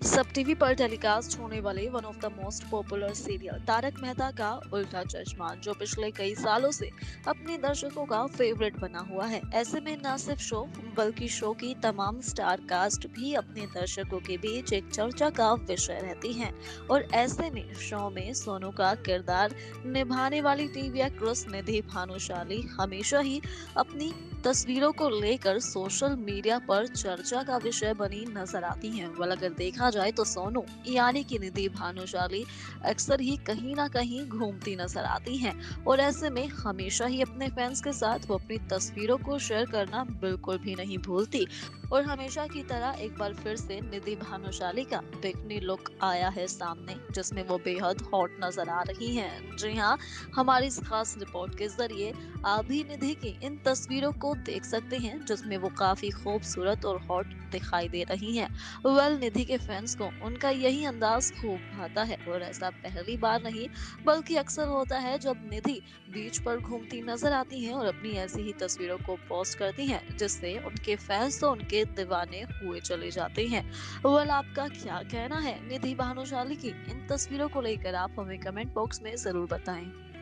सब टीवी पर टेलीकास्ट होने वाले one of the most popular serial Tarak Mehta का उल्टा चश्मा, जो पिछले कई सालों से अपने दर्शकों का फेवरेट बना हुआ है। ऐसे में न सिर्फ शो बल्कि शो की तमाम स्टार कास्ट भी अपने दर्शकों के बीच एक चर्चा का विषय रहती हैं। और ऐसे में शो में सोनू का किरदार निभाने वाली टीवी एक्ट्रेस निधि भानुशाली हमेशा ही अपनी तस्वीरों को लेकर सोशल मीडिया पर चर्चा का विषय बनी नजर आती हैं। वल अगर देखा जाए तो सोनू यानी कि निधि भानुशाली अक्सर ही कहीं ना कहीं घूमती नजर आती हैं। और ऐसे में हमेशा ही अपने फैंस के साथ वो अपनी तस्वीरों को शेयर करना बिल्कुल भी नहीं भूलती। और हमेशा की तरह एक बार फिर से निधि भानुशाली का बिकनी लुक आया है सामने, जिसमें वो बेहद हॉट नजर आ रही हैं। जी हाँ, हमारी इस खास रिपोर्ट के जरिए आप भी निधि की इन तस्वीरों को देख सकते हैं, जिसमें वो काफी खूबसूरत और हॉट दिखाई दे रही हैं। निधि के फैंस को उनका यही अंदाज खूब भाता है, और ऐसा पहली बार नहीं बल्कि अक्सर होता है जब निधि बीच पर घूमती नजर आती हैं और अपनी ऐसी ही तस्वीरों को पोस्ट करती हैं, जिससे उनके फैंस तो उनके दीवाने हुए चले जाते हैं। आपका क्या कहना है निधि भानुशाली की इन तस्वीरों को लेकर? आप हमें कमेंट बॉक्स में जरूर बताएं।